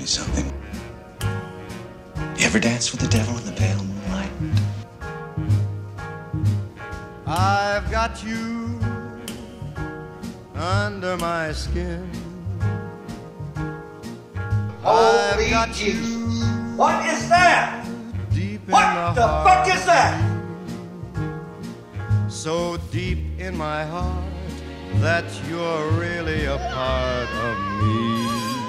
me something. You ever danced with the devil in the pale moonlight? I've got you under my skin. Holy I've got Jesus. you What is that? deep in What the heart. fuck is that? So deep in my heart that you're really a part of me.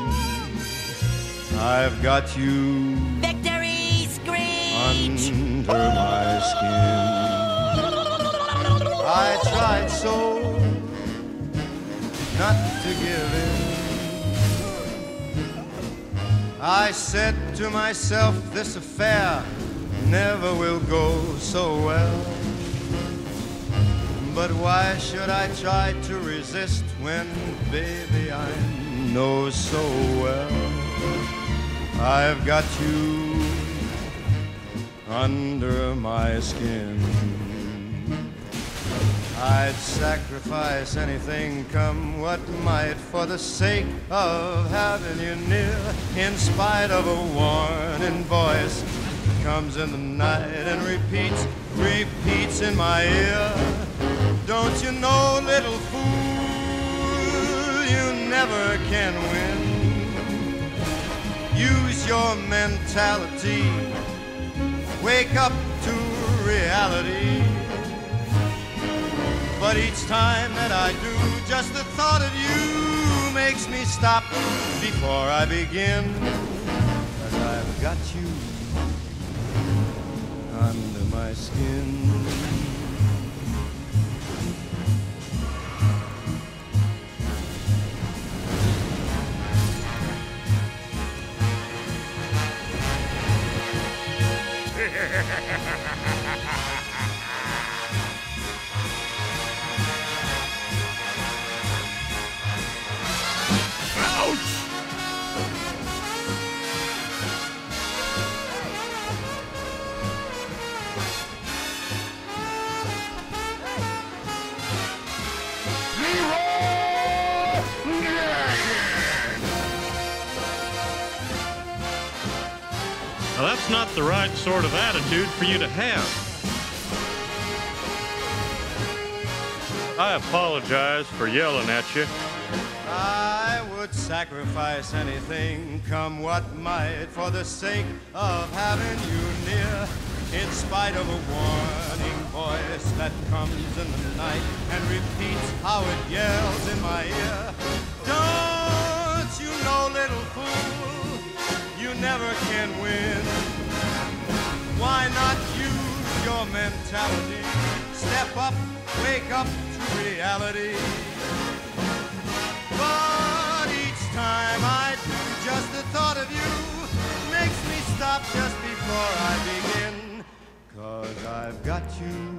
I've got you Victory screech! under my skin. I tried so not to give in. I said to myself, this affair never will go so well. But why should I try to resist when, baby, I know so well I've got you under my skin. I'd sacrifice anything, come what might, for the sake of having you near, in spite of a warning voice that comes in the night and repeats in my ear. Don't you know, little fool, you never can win. Use your mentality, wake up to reality. But each time that I do, just the thought of you makes me stop before I begin. 'Cause I've got you under my skin. Now, that's not the right sort of attitude for you to have. I apologize for yelling at you. I would sacrifice anything, come what might, for the sake of having you near, in spite of a warning voice that comes in the night and repeats how it yells in my ear. Don't you know, little fool, you never can win. Why not use your mentality? Step up, wake up to reality. But each time I do, just the thought of you makes me stop just before I begin. 'Cause I've got you